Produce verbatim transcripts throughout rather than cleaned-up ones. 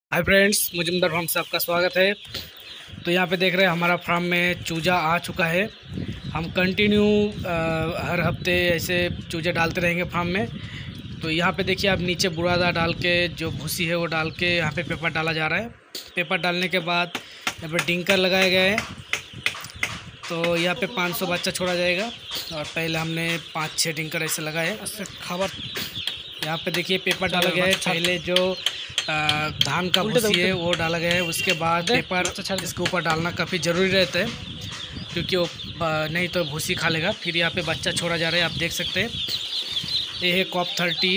Hi friends, मुजम्दर farm से आपका स्वागत है। तो यहाँ पे देख रहे हैं हमारा फार्म में चूजा आ चुका है। हम कंटिन्यू हर हफ्ते ऐसे चूजे डालते रहेंगे फार्म में। तो यहाँ पे देखिए, आप नीचे बुरादा डाल के जो भूसी है वो डाल के यहाँ पे पेपर डाला जा रहा है। पेपर डालने के बाद यहाँ पे डिंकर लगाए गए हैं। तो यहाँ पे पाँच सौ बच्चा छोड़ा जाएगा और पहले हमने पाँच छः डिंकर ऐसे लगाए हैं। खबर यहाँ पे देखिए पेपर डाला गया है। पहले जो धान का भूसी है वो डाला गया है, उसके बाद पेपर इसके ऊपर डालना काफ़ी ज़रूरी रहता है, क्योंकि वो नहीं तो भूसी खा लेगा। फिर यहाँ पे बच्चा छोड़ा जा रहा है, आप देख सकते हैं। ये है COP thirty,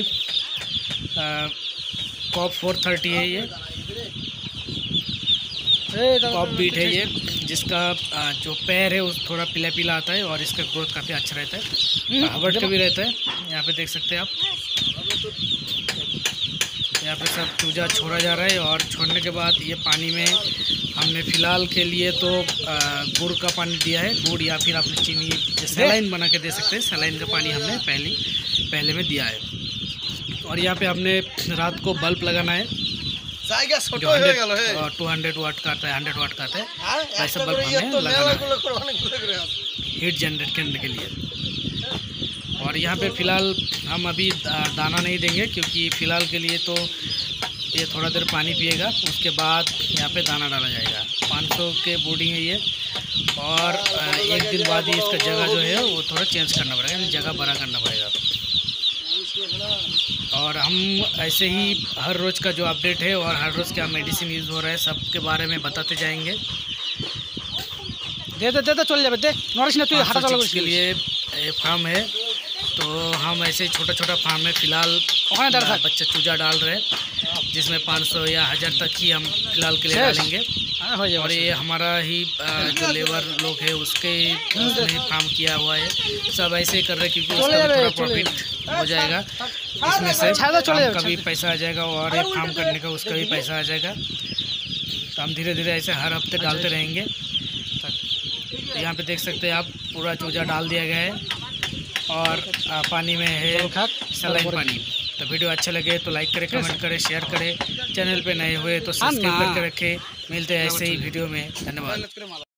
COP four thirty है, ये कॉप बीट है ये, जिसका जो पैर है वो थोड़ा पीला पीला आता है और इसका ग्रोथ काफ़ी अच्छा रहता है। हार्वर्ड का भी रहता है, यहाँ पे देख सकते हैं आप। यहाँ पे सब चूजा छोड़ा जा रहा है और छोड़ने के बाद ये पानी में हमने फ़िलहाल के लिए तो गुड़ का पानी दिया है। गुड़ या फिर आपने चीनी सलाइन बना के दे सकते हैं। सलाइन का पानी हमने पहले पहले में दिया है। और यहाँ पे हमने रात को बल्ब लगाना है, जो टू हंड्रेड वाट का आता है, हंड्रेड वाट का आता है, वैसे बल्ब हमें लगाना है हीट जनरेट करने के लिए। और यहाँ पे फ़िलहाल हम अभी दाना नहीं देंगे, क्योंकि फ़िलहाल के लिए तो ये थोड़ा देर पानी पिएगा, उसके बाद यहाँ पे दाना डाला जाएगा। पाँच सौ के बोर्डिंग है ये, और एक दिन बाद ही इसका जगह जो है वो थोड़ा चेंज करना पड़ेगा, यानी जगह बड़ा करना पड़ेगा। और हम ऐसे ही हर रोज़ का जो अपडेट है और हर रोज़ क्या मेडिसिन यूज़ हो रहा है सब के बारे में बताते जाएंगे। दे दे दे चल जाए दे नॉरिश ने तू हटा चला के लिए फार्म है। तो हम ऐसे छोटा छोटा फार्म में फ़िलहाल बच्चे चूजा डाल रहे हैं, जिसमें पाँच सौ या हज़ार तक ही हम फ़िलहाल के लिए डालेंगे। और ये हमारा ही जो लेबर लोग है उसके उसने फार्म किया हुआ है, सब ऐसे ही कर रहे हैं, क्योंकि उसका भी थोड़ा प्रॉफिट हो जाएगा, इसमें से का भी पैसा आ जाएगा और ये फार्म करने का उसका भी पैसा आ जाएगा। तो हम धीरे धीरे ऐसे हर हफ्ते डालते रहेंगे। तो यहाँ पे देख सकते हैं आप, पूरा चूजा डाल दिया गया है और पानी में है सलाइन पानी। तो वीडियो अच्छा लगे तो लाइक करें, कमेंट करें, शेयर करें। चैनल पे नए हुए तो सब्सक्राइब करके रखें। मिलते हैं ऐसे ही वीडियो में। धन्यवाद।